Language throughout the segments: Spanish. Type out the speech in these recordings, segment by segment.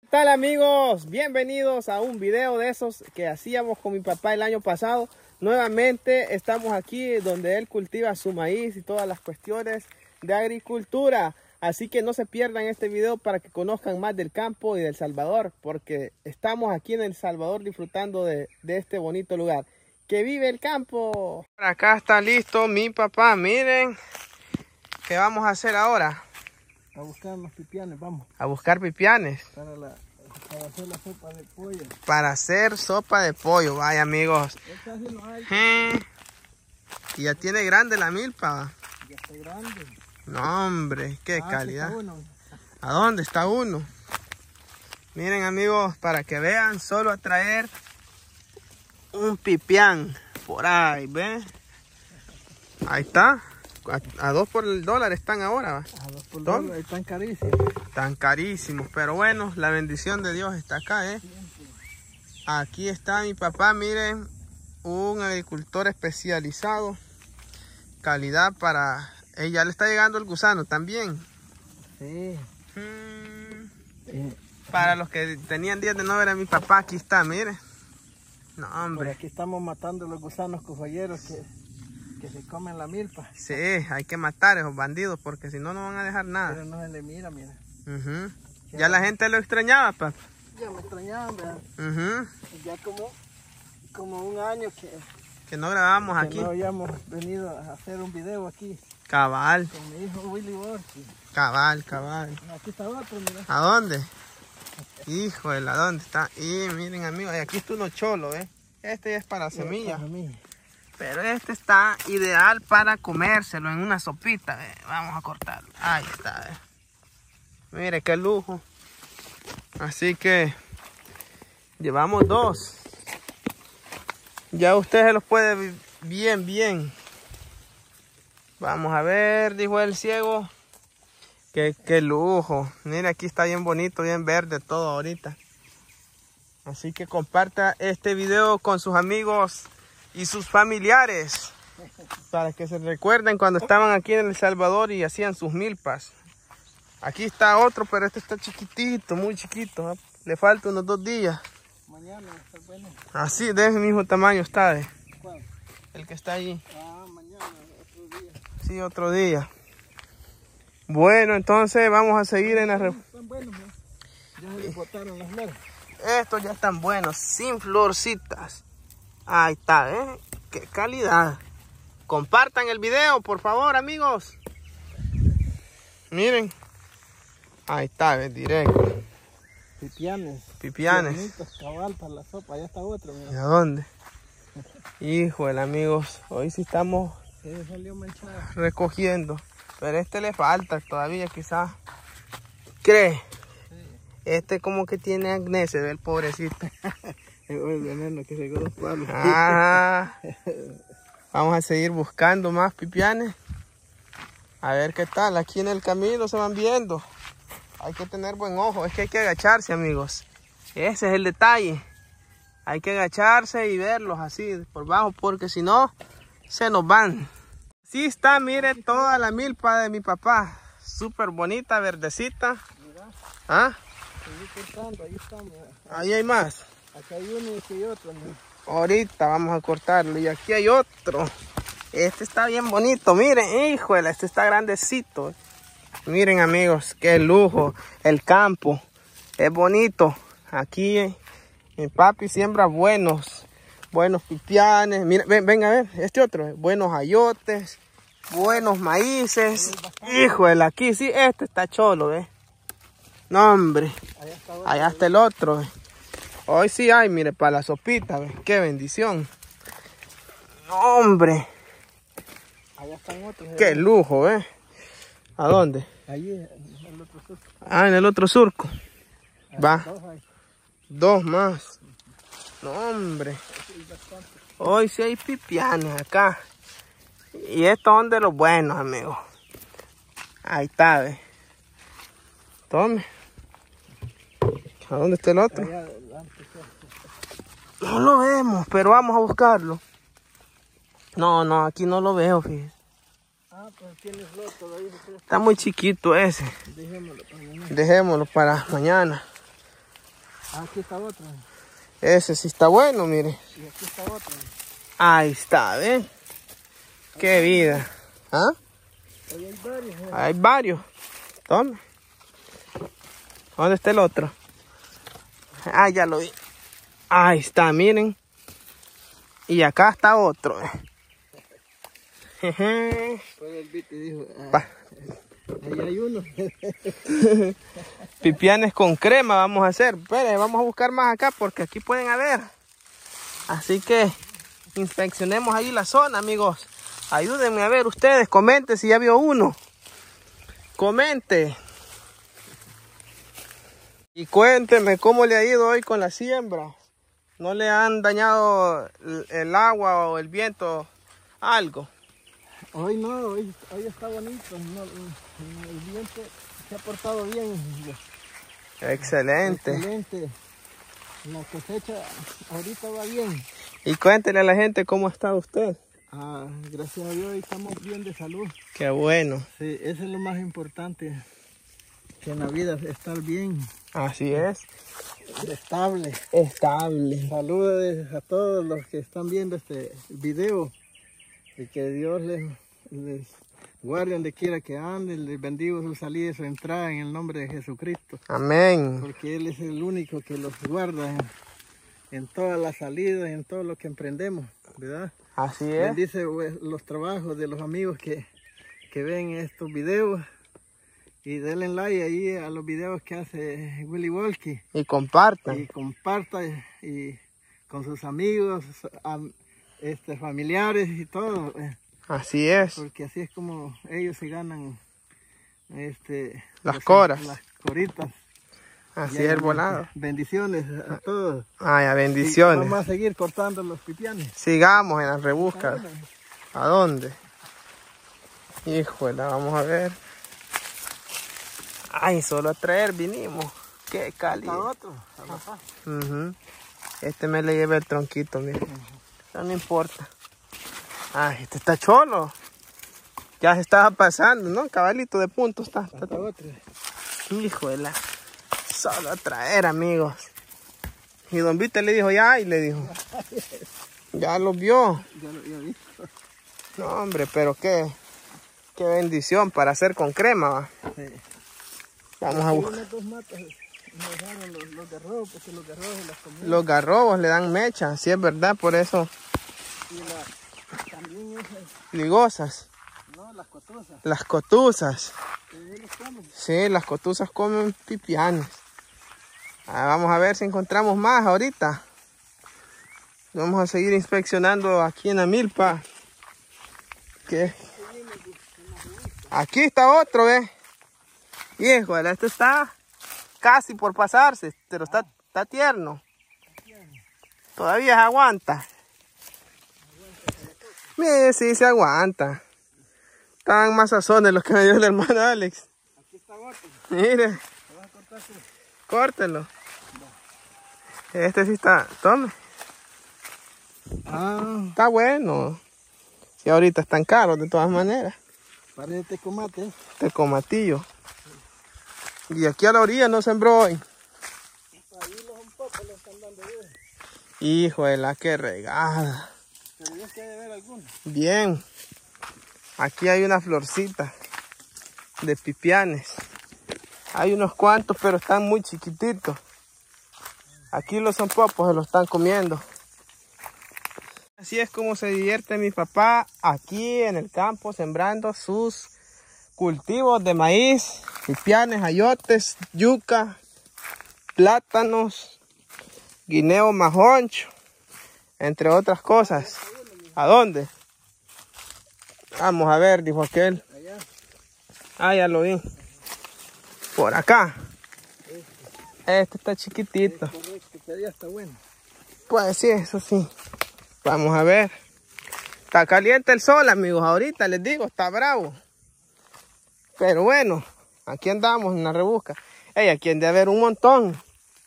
¿Qué tal, amigos? Bienvenidos a un video de esos que hacíamos con mi papá el año pasado. Nuevamente estamos aquí donde él cultiva su maíz y todas las cuestiones de agricultura. Así que no se pierdan este video para que conozcan más del campo y de El Salvador, porque estamos aquí en El Salvador disfrutando de este bonito lugar. ¡Que vive el campo! Acá está listo mi papá. Miren, ¿qué vamos a hacer ahora? A buscar más pipianes, vamos. A buscar pipianes. Para hacer la sopa de pollo. Para hacer sopa de pollo, vaya amigos. Y ya tiene grande la milpa. Ya está grande. No, hombre, qué calidad. Está uno. ¿A dónde está uno? Miren, amigos, para que vean, solo a traer un pipián por ahí, ¿ven? Ahí está. A 2 por el dólar están ahora, ¿va? A 2 por el dólar, están carísimos. Están carísimos, pero bueno, la bendición de Dios está acá, ¿eh? Aquí está mi papá, miren, un agricultor especializado. Calidad para... ya le está llegando el gusano también. Sí. Para los que tenían días de no ver a mi papá, aquí está, miren. No, hombre. Por aquí estamos matando los gusanos cofolleros que se comen la milpa. Sí, hay que matar a esos bandidos porque si no, no van a dejar nada. Pero no se le mira, mira. Ya la gente lo extrañaba, papá. Ya me extrañaban, ¿verdad? Ya como un año que no grabamos que aquí. No habíamos venido a hacer un video aquí. Cabal. Con mi hijo Willy Borchi. Cabal. Aquí está otro, mira. ¿A dónde? Híjole, ¿a dónde está? Y miren, amigos, aquí está uno cholo, ¿eh? Este es para semilla. Pero este está ideal para comérselo en una sopita. Vamos a cortarlo. Ahí está. Mire qué lujo. Así que llevamos 2. Ya usted se los puede ver bien. Vamos a ver, dijo el ciego. Qué lujo. Mire, aquí está bien bonito, bien verde todo ahorita. Así que comparta este video con sus amigos y sus familiares para que se recuerden cuando estaban aquí en El Salvador y hacían sus milpas. Aquí está otro, pero este está chiquitito, muy chiquito, ¿eh? Le falta unos 2 días. Mañana está bueno. Así, de ese mismo tamaño está. ¿Cuál? El que está ahí. Mañana, otro día. Sí, otro día. Bueno, entonces vamos a seguir en la... Están buenos, ¿no? Ya se les botaron las flores. Estos ya están buenos, sin florcitas. Ahí está, ¿eh? ¡Qué calidad! Compartan el video, por favor, amigos. Miren. Ahí está, ¿ves? Directo. Pipianes. Cabal para la sopa. Allá está otro, mira. ¿Y a dónde? Híjole, amigos. Hoy sí estamos salió manchado. Recogiendo. Pero este le falta todavía, quizás. ¿Cree? Sí. Este como que tiene acné, se ve el pobrecito. El veneno que se los palos. Vamos a seguir buscando más pipianes. A ver qué tal. Aquí en el camino se van viendo. Hay que tener buen ojo. Es que hay que agacharse, amigos. Ese es el detalle. Hay que agacharse y verlos así por bajo, porque si no, se nos van. Sí está, miren toda la milpa de mi papá. Súper bonita, verdecita. ¿Ah? Ahí está, mira. Ahí hay más. Aquí hay uno y aquí hay otro, mira. Ahorita vamos a cortarlo. Y aquí hay otro. Este está bien bonito. Miren, híjole, este está grandecito. Miren, amigos, qué lujo. El campo es bonito. Aquí mi papi siembra buenos pipianes. Mira, venga a ver, este otro. Buenos ayotes, buenos maíces. Híjole, aquí sí, este está cholo, ¿ves? No, hombre. Allá está el otro, ¿ves? Hoy sí hay, mire, para la sopita, ¿ves? Qué bendición. No, hombre. Allá están otros. Qué lujo, ¿ves? ¿A dónde? Allí, en el otro surco. En el otro surco. Va. 2 más. No, hombre. Hoy sí hay pipianes acá. Y estos son de los buenos, amigos. Ahí está, ¿ves? Tome. ¿A dónde está el otro? No lo vemos, pero vamos a buscarlo. No, aquí no lo veo, fíjese. Pues tienes otro ahí. Está muy chiquito ese. Dejémoslo para mañana. Dejémoslo para mañana. Aquí está otro. Ese sí está bueno, mire. Y aquí está otro. Ahí está, ¿ven? Qué vida. ¿Ah? Ahí hay varios. Hay varios. Tome. ¿Dónde está el otro? Ah, ya lo vi. Ahí está, miren. Y acá está otro. Pues el Viti dijo, ahí hay uno. Pipianes con crema vamos a hacer. Pero vamos a buscar más acá porque aquí pueden haber. Así que inspeccionemos ahí la zona, amigos. Ayúdenme a ver ustedes. Comenten si ya vio uno. Comente. Y cuéntenme cómo le ha ido hoy con la siembra. ¿No le han dañado el agua o el viento algo? Hoy no, hoy está bonito. No, el viento se ha portado bien. Excelente. Excelente. La cosecha ahorita va bien. Y cuéntenle a la gente cómo está usted. Gracias a Dios estamos bien de salud. Qué bueno. Sí, eso es lo más importante. Que en la vida estar bien. Así es. Estable. Estable. Saludos a todos los que están viendo este video. Y que Dios les guarde donde quiera que anden. Les bendiga su salida y su entrada en el nombre de Jesucristo. Amén. Porque Él es el único que los guarda en todas las salidas y en todo lo que emprendemos, ¿verdad? Así es. Bendice los trabajos de los amigos que ven estos videos. Y denle like ahí a los videos que hace Willy Walkie. Y compartan. Y comparta y con sus amigos, familiares y todo. Así es. Porque así es como ellos se ganan las coras. Las coritas. Así es el volado. Bendiciones a todos. Ay, bendiciones. Y vamos a seguir cortando los pipianes. Sigamos en las rebuscas. ¿A dónde? Híjole, vamos a ver. Ay, solo a traer vinimos. Qué cálido. Está otro. Este me le lleva el tronquito, mire. No importa. Ay, este está cholo. Ya se estaba pasando, ¿no? Cabalito de punto está. Está otro. Híjole. Solo a traer, amigos. Y don Vite le dijo, ya, y le dijo. Ya lo vio. Ya lo había visto. No, hombre, pero qué bendición para hacer con crema, ¿va? Sí. Vamos a buscar. Unas dos matas me dejaron los garrobos, porque los garrobos las comían. Los garrobos le dan mecha, sí es verdad, por eso. Y también esas. Ligosas. No, las cotosas. Las cotuzas. Los comen. Sí, las cotuzas comen pipianes. Vamos a ver si encontramos más ahorita. Vamos a seguir inspeccionando aquí en la milpa. ¿Qué? Aquí está otro, ¿ves? Híjole, este está casi por pasarse, pero está tierno. Todavía se aguanta. Mire, sí se aguanta. Estaban más sazones los que me dio el hermano Alex. Aquí está otro. Mire. ¿Lo vas a cortar tú? Córtelo. Este sí está, tome. Está bueno. Y ahorita están caros de todas maneras. Parece tecomate. Tecomatillo. Y aquí a la orilla no sembró hoy. Ahí un poco le están dando bien. Híjole, qué regada. Pero ya se debe ver alguno. Bien. Aquí hay una florcita de pipianes. Hay unos cuantos, pero están muy chiquititos. Aquí los zampopos se los están comiendo. Así es como se divierte mi papá aquí en el campo sembrando sus cultivos de maíz, pipianes, ayotes, yuca, plátanos, guineo majoncho, entre otras cosas. ¿A dónde? Vamos a ver, dijo aquel. Allá. Ah, ya lo vi. Por acá. Este está chiquitito. Es correcto, pero ya está bueno. Pues sí, eso sí. Vamos a ver. Está caliente el sol, amigos. Ahorita les digo, está bravo. Pero bueno, aquí andamos en la rebusca. Ey, aquí han de haber un montón.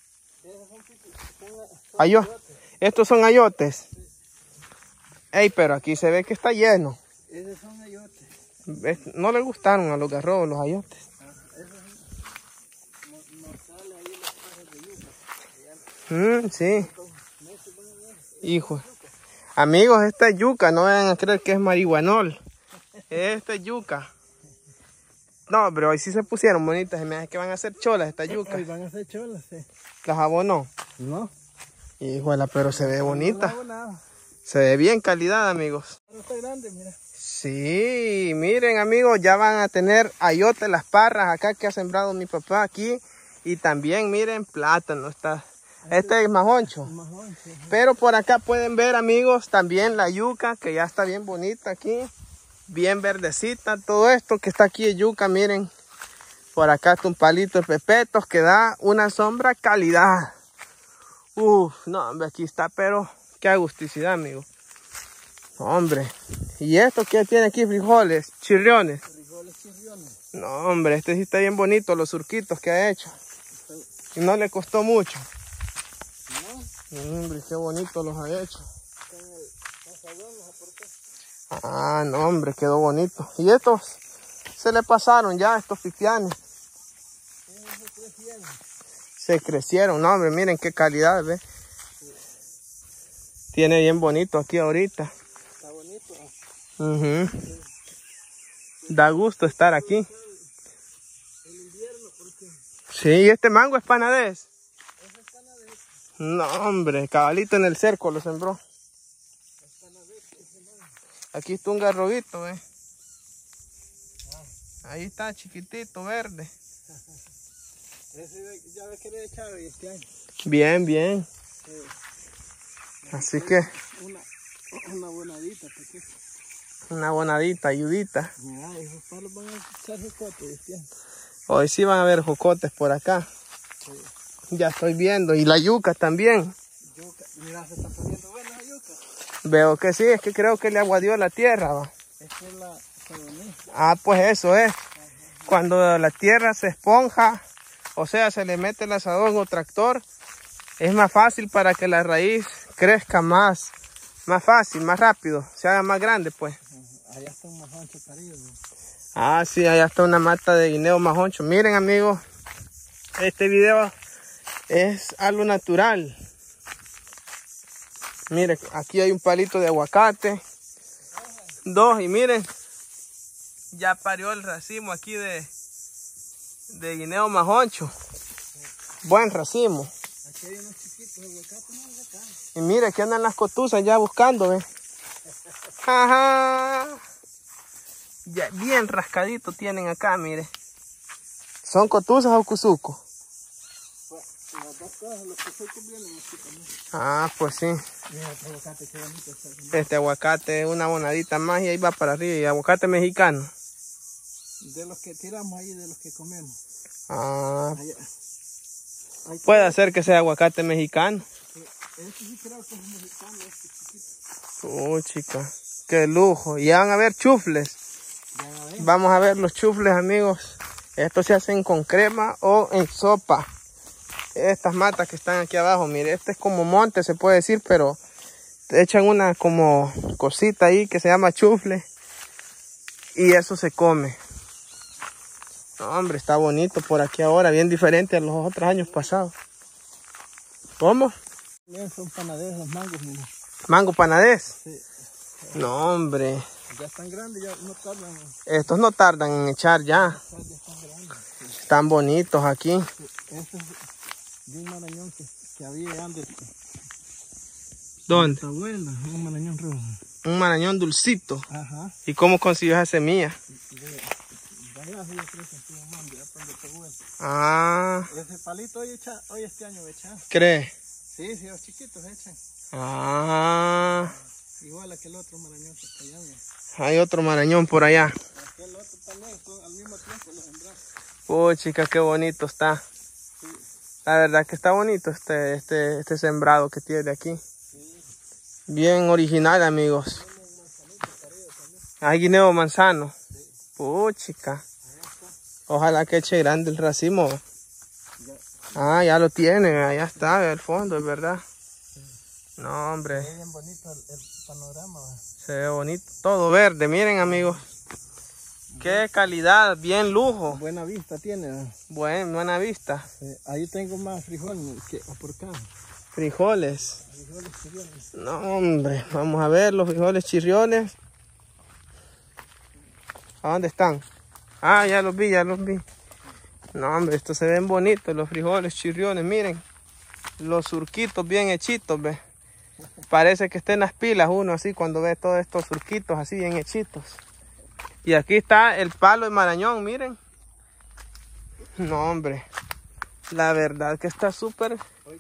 Estos son ayotes. Ey, pero aquí se ve que está lleno. Esos son ayotes. No les gustaron a los garrobos los ayotes. Esos no sale ahí los pajes de yuca. Sí. Hijo. Amigos, esta es yuca, no vayan a creer que es marihuanol. Esta es yuca. No, pero hoy sí se pusieron bonitas. Se me hace que van a ser cholas estas yucas. Hoy van a ser cholas, sí. ¿Las abonó? No. Híjole, pero se ve bonita. Se ve bien calidad, amigos. Pero está grande, mira. Sí, miren, amigos, ya van a tener ayote las parras acá que ha sembrado mi papá aquí. Y también, miren, plátano. Este es majoncho. Pero por acá pueden ver, amigos, también la yuca, que ya está bien bonita aquí. Bien verdecita. Todo esto que está aquí es yuca, miren. Por acá está un palito de pepetos que da una sombra calidad. No, hombre, aquí está, pero qué agusticidad, amigos. Hombre, ¿y esto qué tiene aquí? Frijoles, chirriones. Frijoles chirriones. No, hombre, este sí está bien bonito, los surquitos que ha hecho. Y no le costó mucho. No. Hombre, qué bonito los ha hecho. Ah, no, hombre, quedó bonito. Y estos se le pasaron ya, estos pipianes. Se crecieron, no, hombre, miren qué calidad, ¿ves? Tiene bien bonito aquí ahorita. Está bonito. Da gusto estar aquí. Sí, este mango es panadés. No, hombre, cabalito en el cerco lo sembró. Aquí está un garroguito, ¿ves? Ahí está, chiquitito, verde. Ese ya ves que le he echado este año. Bien, bien. Así que... Una bonadita, pequeña. Una bonadita, ayudita. Mira, esos palos van a echar jocotes este año. Hoy sí van a haber jocotes por acá. Sí. Ya estoy viendo. Y la yuca también. Yuca. Mira, se está poniendo buena la yuca. Veo que sí, es que creo que le aguadió la tierra, ¿va? Esta es la codonía. Ah, pues eso es. Cuando la tierra se esponja, o sea, se le mete el asadón o tractor, es más fácil para que la raíz crezca más fácil, más rápido, se haga más grande, pues. Allá está un majoncho parido. Ah, sí, allá está una mata de guineo majoncho. Miren, amigos, este video es algo natural. Miren, aquí hay un palito de aguacate. 2, y miren, ya parió el racimo aquí de guineo majoncho. Buen racimo. Aquí hay unos chiquitos de aguacate, no, acá. Y mire, aquí andan las cotuzas ya buscando, ¿ves? Ajá. Ya bien rascadito tienen acá, mire. ¿Son cotuzas o cuzucos? Pues, las dos cosas, los cuzucos vienen aquí también. Ah, pues sí. Mira, este aguacate, qué bonito está. Este aguacate es una bonadita más y ahí va para arriba. Y aguacate mexicano. De los que tiramos ahí, de los que comemos. Ah. Allá. Puede ser que sea aguacate mexicano. Sí, este sí creo que es mexicano, este chiquito. Chica, qué lujo. Y ya van a ver chufles. Vamos a ver los chufles, amigos. Estos se hacen con crema o en sopa. Estas matas que están aquí abajo, mire, este es como monte, se puede decir, pero te echan una como cosita ahí que se llama chufle. Y eso se come. No, hombre, está bonito por aquí ahora, bien diferente a los otros años pasados. ¿Cómo? Bien, son panadés los mangos, mira. ¿Mango panadés? Sí. No, hombre. Ya están grandes, ya no tardan. Estos no tardan en echar ya. Ya están grandes. Sí. Están bonitos aquí. Sí. Este es de un marañón que había antes. ¿Dónde? Está bueno, un marañón rojo. Un marañón dulcito. Ajá. ¿Y cómo consiguió esa semilla? Vaya, yo creo que estuvo mando, ya cuando te vuelve. Ah. Ese palito hoy este año voy a echar. ¿Cree? Sí, sí, los chiquitos echan. Ah. Igual aquel otro marañón que está allá. Hay otro marañón por allá. Aquel otro también, al mismo tiempo lo sembraron. Uy, chica, qué bonito está. Sí. La verdad que está bonito este sembrado que tiene aquí. Sí. Bien original, amigos. Hay guineo manzano. Sí. Chica. Ojalá que eche grande el racimo. Ah, ya lo tiene, allá está, al fondo, es verdad. No, hombre. Se ve bien bonito el panorama. Se ve bonito, todo verde, miren, amigos. Qué calidad, bien lujo. Buena vista tiene. Buena vista. Ahí tengo más frijol que por acá. Frijoles. Frijoles chirriones. No, hombre, vamos a ver los frijoles chirriones. ¿A dónde están? Ah, ya los vi, ya los vi. No, hombre, estos se ven bonitos, los frijoles chirriones, miren. Los surquitos bien hechitos, ve. Parece que está en las pilas uno así cuando ve todos estos surquitos así bien hechitos. Y aquí está el palo de marañón, miren. No, hombre. La verdad que está súper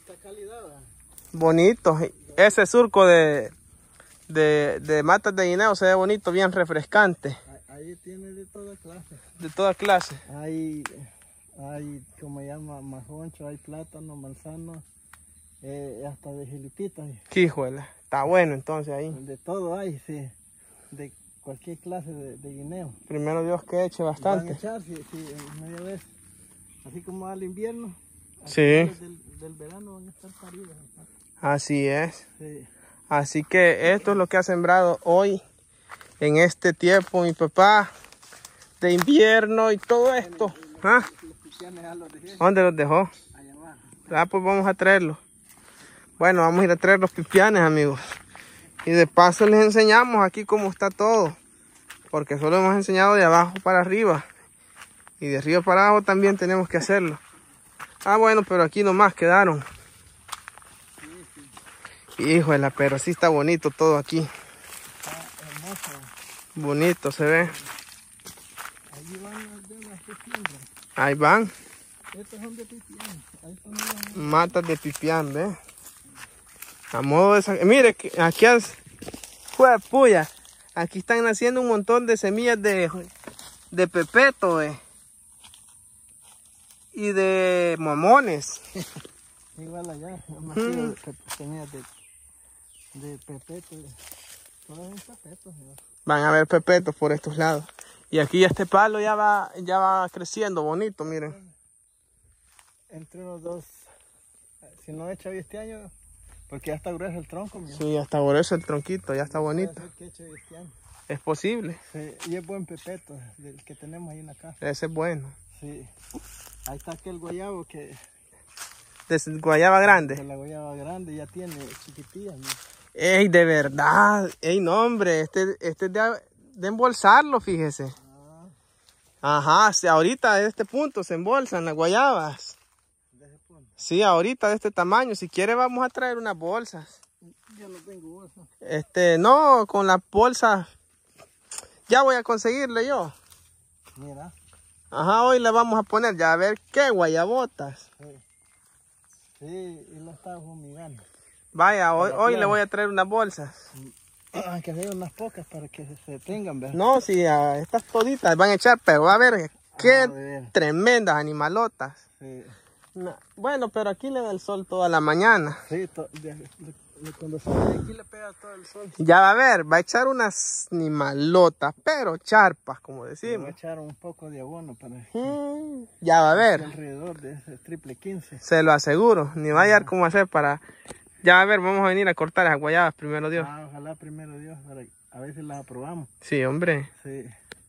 bonito. Ese surco de matas de guineo se ve bonito, bien refrescante. Ahí tiene de toda clase. De toda clase. Hay como se llama, majoncho, hay plátano, manzano, hasta de jilipitas. Qué hijuela. Está bueno entonces ahí. De todo hay, sí. De cualquier clase de guineo. Primero Dios que eche bastante. Van a echar, sí, media vez. Así como al invierno. Sí. Del verano van a estar paridas. Así es. Sí. Así que esto es lo que ha sembrado hoy, en este tiempo, mi papá, de invierno y todo esto. ¿Ah? ¿Dónde los dejó? Allá abajo. Ah, pues vamos a traerlos. Bueno, vamos a ir a traer los pipianes, amigos. Y de paso les enseñamos aquí cómo está todo. Porque solo hemos enseñado de abajo para arriba. Y de arriba para abajo también tenemos que hacerlo. Ah, bueno, pero aquí nomás quedaron. Híjole, pero sí está bonito todo aquí. Está hermoso. Bonito se ve. Allí van de las pipianes. Ahí van. Estos son de pipián. Ahí están los... Matas de pipián, ¿ves? A modo de... Mire, aquí puya. Aquí están naciendo un montón de semillas de pepeto, y de mamones. Igual allá, semillas de pepeto. Todos son pepetos. Van a ver pepetos por estos lados. Y aquí este palo ya va creciendo bonito, miren. Entre unos dos, si no echa este año, porque ya está grueso el tronco, mío. Sí, ya está grueso el tronquito, ya está bonito. Que eche este año. Es posible. Sí, y es buen pepeto, del que tenemos ahí en la casa. Ese es bueno. Sí. Ahí está aquel guayabo que... De guayaba grande. De la guayaba grande ya tiene chiquitillas, ¿no? Ey, de verdad. Ey, no, hombre, este es de embolsarlo, fíjese. Ajá, sí, ahorita de este punto se embolsan las guayabas. ¿De ese punto? Sí, ahorita de este tamaño. Si quiere vamos a traer unas bolsas. Yo no tengo bolsas. No, con las bolsas ya voy a conseguirle yo. Mira. Ajá, hoy le vamos a poner ya a ver qué guayabotas. Sí, y lo está fumigando. Vaya, hoy le voy a traer unas bolsas. Hay que hacer unas pocas para que se tengan, ¿verdad? No, sí, estas toditas van a echar, pero va a ver qué tremendas animalotas. Sí. No, bueno, pero aquí le da el sol toda la mañana. Sí, cuando sale aquí le pega todo el sol. Ya va a ver, va a echar unas animalotas, pero charpas, como decimos. Va a echar un poco de abono para... Ya va a ver. Alrededor de ese triple 15. Se lo aseguro, ni va a hallar cómo hacer para... Ya va a ver, vamos a venir a cortar las guayabas, primero Dios. Ojalá primero Dios, para a ver si las aprobamos. Sí, hombre. Sí.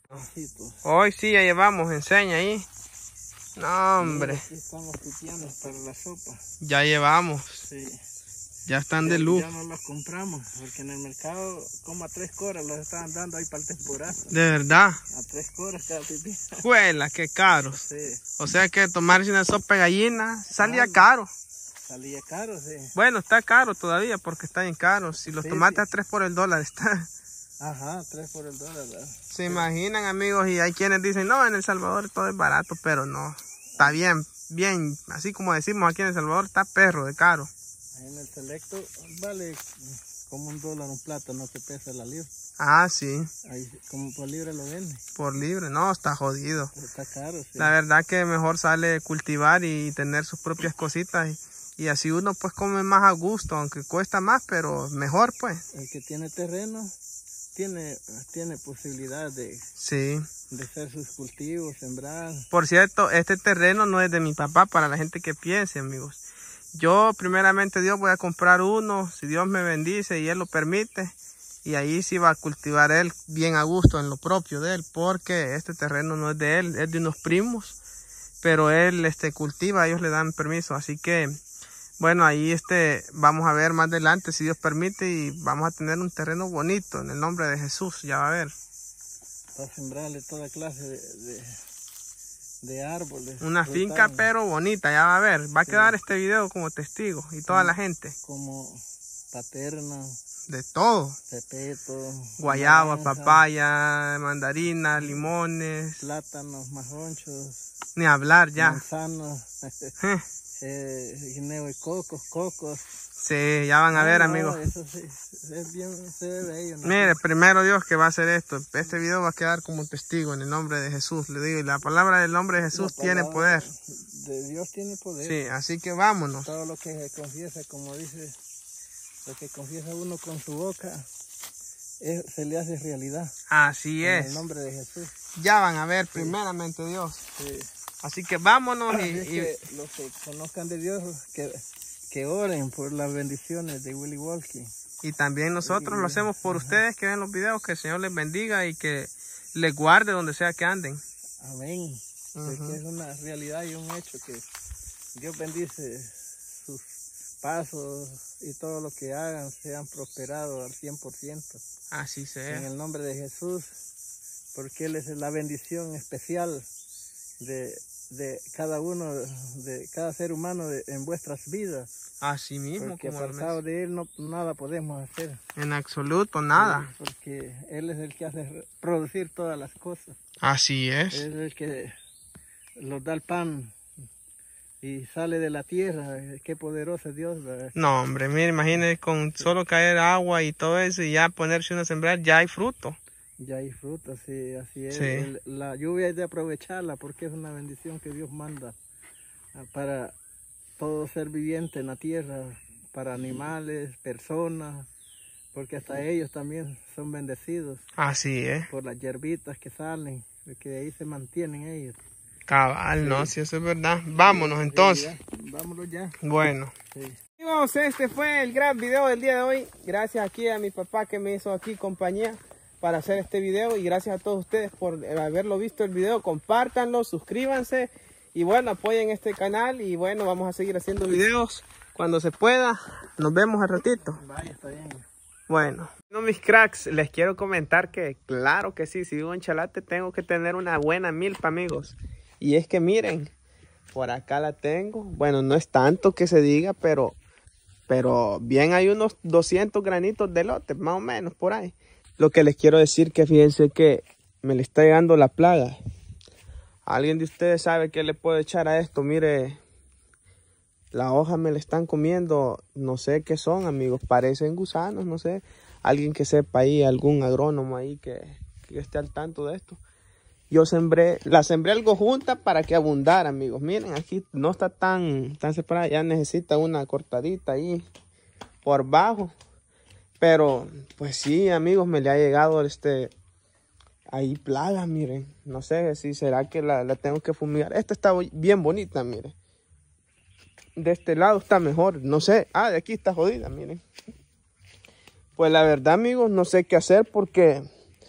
Hoy sí, ya llevamos, enseña ahí. No, hombre. Aquí estamos pipianes para la sopa. Ya llevamos. Sí. Ya están de luz. Ya no los compramos, porque en el mercado como a 3 coras los estaban dando ahí para el temporal. De verdad. A 3 coras cada pipí. Juela, qué caro. Sí. O sea que tomarse una sopa de gallina salía caro. Salía caro, sí. Bueno, está caro todavía porque está bien caro. Si los tomates a 3 por el dólar está. Ajá, 3 por el dólar, ¿verdad? Se imaginan, amigos, y hay quienes dicen, no, en El Salvador todo es barato, pero no. Está bien, así como decimos aquí en El Salvador, está perro de caro. En el Selecto vale como $1 un plátano que pesa la libra. Ah, sí. Ahí como por libre lo vende. Por libre, no, está jodido. Está caro, sí. La verdad que mejor sale cultivar y tener sus propias cositas y así uno pues come más a gusto, aunque cuesta más, pero mejor pues. El que tiene terreno tiene posibilidad de hacer sus cultivos, sembrar. Por cierto, este terreno no es de mi papá, para la gente que piense, amigos. Yo primeramente Dios voy a comprar uno, si Dios me bendice y Él lo permite. Y ahí sí va a cultivar él bien a gusto en lo propio de él, porque este terreno no es de él, es de unos primos. Pero él cultiva, ellos le dan permiso. Así que Bueno, ahí vamos a ver más adelante si Dios permite y vamos a tener un terreno bonito en el nombre de Jesús, ya va a ver. Para sembrarle toda clase de árboles. Una finca pero bonita, ya va a ver. Va a quedar este video como testigo y toda la gente. Como paterna. De todo. Pepeto. Guayaba, naranja, papaya, mandarina, limones. Plátanos, majonchos. Ni hablar ya. Manzanos. Guineo y cocos. Sí, ya van a ver, amigos. Eso sí, se ve bello, ¿no? Mire, primero Dios que va a hacer esto. Este video va a quedar como testigo en el nombre de Jesús. Le digo, y la palabra del nombre de Jesús tiene poder. De Dios tiene poder. Sí, así que vámonos. Todo lo que se confiesa, como dice, lo que confiesa uno con su boca, se le hace realidad. Así es. En el nombre de Jesús. Ya van a ver, primeramente Dios. Sí. Así que vámonos que los que conozcan de Dios, que oren por las bendiciones de Willy Walkie. Y también nosotros lo hacemos por ustedes que ven los videos, que el Señor les bendiga y que les guarde donde sea que anden. Amén. Que es una realidad y un hecho que Dios bendice sus pasos y todo lo que hagan sean prosperados al 100%. Así sea. En el nombre de Jesús, porque Él es la bendición especial de cada uno, de cada ser humano en vuestras vidas. Así mismo. Porque como apartado de Él nada podemos hacer. En absoluto nada. Sí, porque Él es el que hace producir todas las cosas. Así es. Él es el que nos da el pan y sale de la tierra. Qué poderoso es Dios, ¿verdad? No, hombre, mire, imagínese con solo caer agua y todo eso y ya ponerse uno a sembrar, ya hay fruto. Ya hay fruta, sí, así es. Sí. La lluvia hay de aprovecharla porque es una bendición que Dios manda para todo ser viviente en la tierra, para animales, personas, porque hasta ellos también son bendecidos. Así es. Por las hierbitas que salen, porque de ahí se mantienen ellos. Cabal, sí. No, si eso es verdad. Vámonos entonces. Sí, vámonos ya. Bueno. Sí. Amigos, este fue el gran video del día de hoy. Gracias aquí a mi papá que me hizo aquí compañía para hacer este video y gracias a todos ustedes por haberlo visto el video. Compártanlo, suscríbanse y bueno, apoyen este canal y bueno, vamos a seguir haciendo videos cuando se pueda. Nos vemos al ratito. Vaya, está bien. Bueno, mis cracks, les quiero comentar que claro que sí, si vivo en Chalate tengo que tener una buena milpa, amigos. Y es que miren, por acá la tengo. Bueno, no es tanto que se diga, pero bien hay unos 200 granitos de elote, más o menos por ahí. Lo que les quiero decir que fíjense que me le está llegando la plaga. ¿Alguien de ustedes sabe qué le puedo echar a esto? Mire, las hojas me le están comiendo, no sé qué son, amigos, parecen gusanos, no sé. Alguien que sepa ahí, algún agrónomo ahí que esté al tanto de esto. Yo la sembré algo junta para que abundara, amigos. Miren, aquí no está tan separada, ya necesita una cortadita ahí por bajo. Pero, pues sí, amigos, me le ha llegado ahí plaga, miren. No sé si será que la tengo que fumigar. Esta está bien bonita, miren. De este lado está mejor, no sé. Ah, de aquí está jodida, miren. Pues la verdad, amigos, no sé qué hacer porque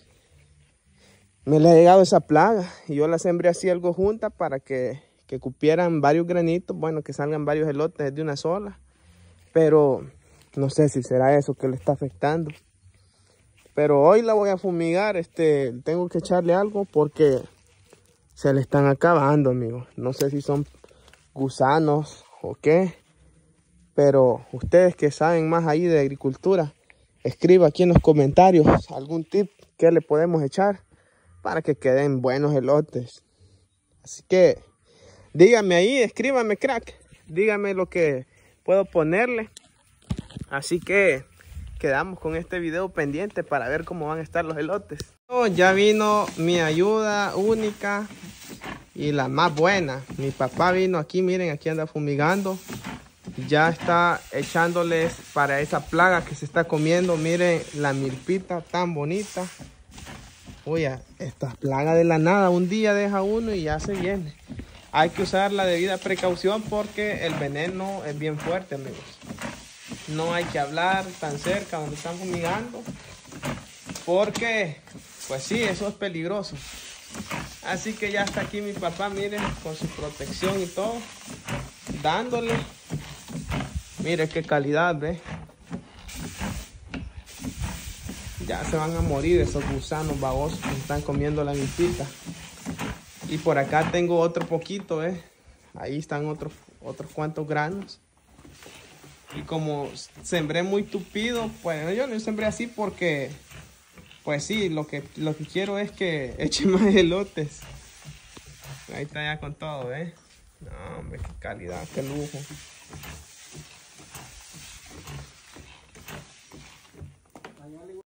me le ha llegado esa plaga. Y yo la sembré así algo junta para que cupieran varios granitos. Bueno, que salgan varios elotes de una sola. Pero no sé si será eso que le está afectando. Pero hoy la voy a fumigar. Tengo que echarle algo porque se le están acabando, amigos. No sé si son gusanos o qué. Pero ustedes que saben más ahí de agricultura, escriba aquí en los comentarios algún tip que le podemos echar para que queden buenos elotes. Así que díganme ahí, escríbame, crack. Díganme lo que puedo ponerle. Así que quedamos con este video pendiente para ver cómo van a estar los elotes. Ya vino mi ayuda única y la más buena. Mi papá vino aquí, miren, aquí anda fumigando. Ya está echándoles para esa plaga que se está comiendo. Miren la milpita tan bonita. Oye, esta plaga de la nada, un día deja uno y ya se viene. Hay que usar la debida precaución porque el veneno es bien fuerte, amigos. No hay que hablar tan cerca donde están fumigando porque, pues sí, eso es peligroso. Así que ya está aquí mi papá, miren, con su protección y todo, dándole. Mire qué calidad, ¿ve? Ya se van a morir esos gusanos babosos que están comiendo la milpita. Y por acá tengo otro poquito, ahí están otros cuantos granos. Y como sembré muy tupido, pues yo lo sembré así porque, pues sí, lo que quiero es que eche más elotes. Ahí está ya con todo, No, hombre, qué calidad, qué lujo.